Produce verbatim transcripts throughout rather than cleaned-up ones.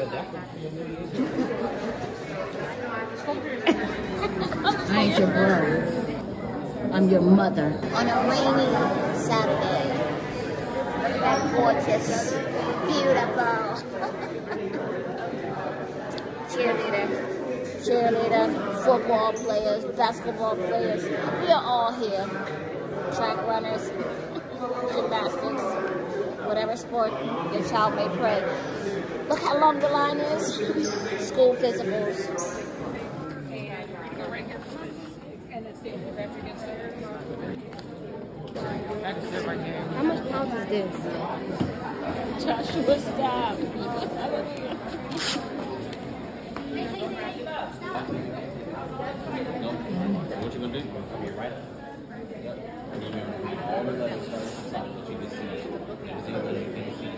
I ain't your bro. I'm your mother. On a rainy Saturday. That gorgeous, beautiful. Cheerleader. Cheerleader, football players, basketball players. We are all here. Track runners, gymnastics, whatever sport your child may play. Look how long the line is. School physicals. How much pounds is this? Joshua, stop. What you gonna do? Come here, right? Yep. And you're gonna read all the letters from the top that you can see. You can see what you can see.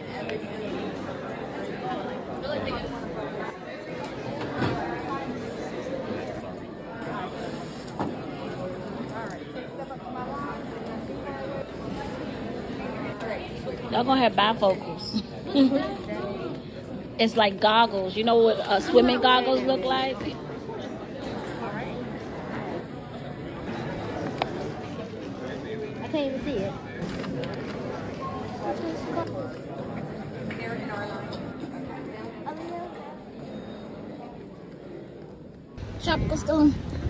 Y'all gonna have bifocals. It's like goggles. You know what uh, swimming goggles look like? I can't even see it. Tropical storm.